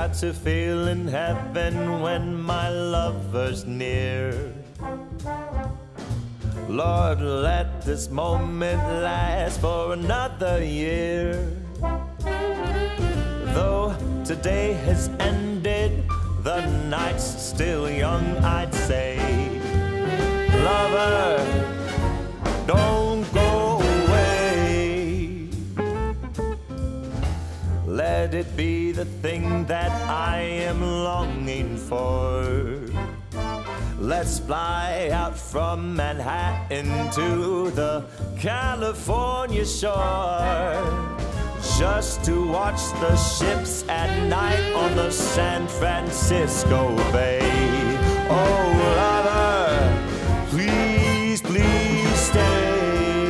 got to feel in heaven when my lover's near. Lord, let this moment last for another year. Though today has ended, the night's still young, I'd say. Lover, don't go away. Let it be the thing that I am longing for. Let's fly out from Manhattan to the California shore, just to watch the ships at night on the San Francisco Bay. Oh, lover, please, please stay.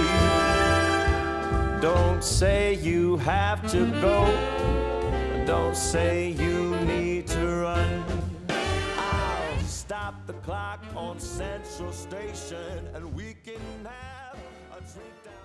Don't say you have to go. Don't say you need to run. I'll stop the clock on Central Station and we can have a drink down.